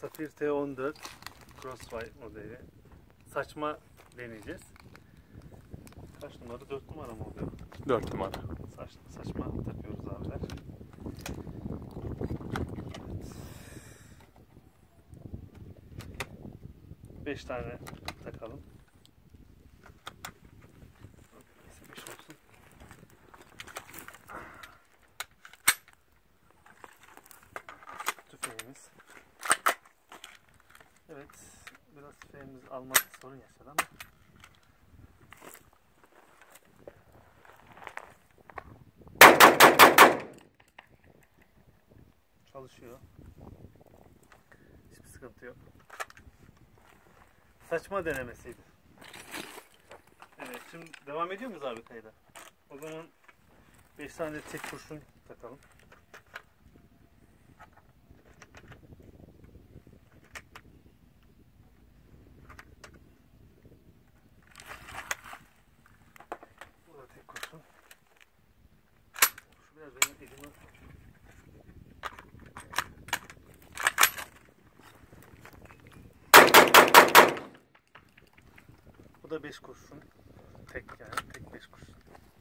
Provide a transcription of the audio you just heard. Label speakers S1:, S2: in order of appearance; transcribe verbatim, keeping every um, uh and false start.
S1: Safir T on dört crossfire modeli. Saçma deneyeceğiz. Kaç numara? dört numara mı oluyor?
S2: dört numara.
S1: Saç, saçma takıyoruz abiler. beş tane takalım. beş olsun. Tüfeğimiz. Evet, biraz tüfeğimiz almak sorun yaşadı ama çalışıyor. Hiçbir sıkıntı yok. Saçma denemesiydi. Evet, şimdi devam ediyor muyuz abi kayda? O zaman beş tane tek kurşun takalım. Bu da tek kurşun. Şu biraz benim elimi... Bu da beş kurşun. Tek yani, tek beş kurşun.